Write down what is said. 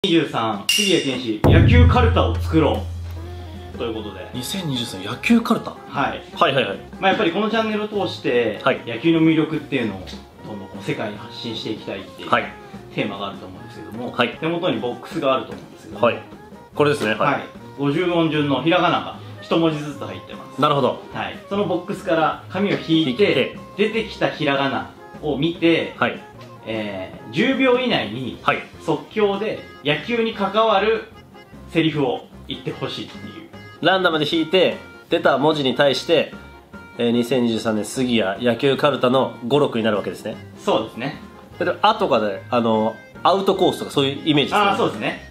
2023杉谷拳士野球カルタを作ろうということで、 2023野球カルタ、 はい、 はいはいはい。 やっぱりこのチャンネルを通して、 はい、 野球の魅力っていうのをどんどんこの世界に発信していきたいっていう、 はい、 テーマがあると思うんですけども、 はい、 手元にボックスがあると思うんですけども、 はい、これですね、 はい、50音順のひらがなが1文字ずつ入ってます。 なるほど。 はい、そのボックスから紙を引いて出てきたひらがなを見て、はい、10秒以内に即興で野球に関わるセリフを言ってほしいっていう。 ランダムで引いて出た文字に対して、2023年杉谷野球カルタの語録になるわけですね。 そうですね。 で「あ」とかでアウトコースとかそういうイメージですかね。 ああ、そうですね。